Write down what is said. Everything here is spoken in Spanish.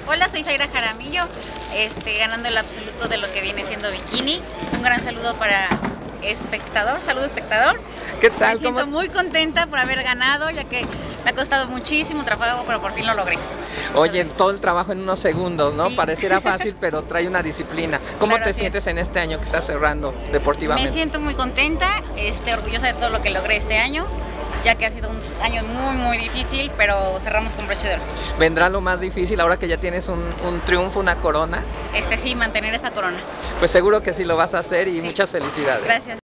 Hola, soy Zaira Jaramillo, ganando el absoluto de lo que viene siendo bikini. Un gran saludo para saludo espectador. ¿Qué tal? Me siento muy contenta por haber ganado, ya que me ha costado muchísimo trabajo, pero por fin lo logré. Oye, todo el trabajo en unos segundos, ¿no? Sí. Pareciera fácil, pero trae una disciplina. ¿Cómo Claro, te así sientes es. en este año que estás cerrando deportivamente? Me siento muy contenta, orgullosa de todo lo que logré este año, ya que ha sido un año muy difícil, pero cerramos con broche de oro. ¿Vendrá lo más difícil ahora que ya tienes un triunfo, una corona? Sí, mantener esa corona. Pues seguro que sí lo vas a hacer y Sí. muchas felicidades. Gracias.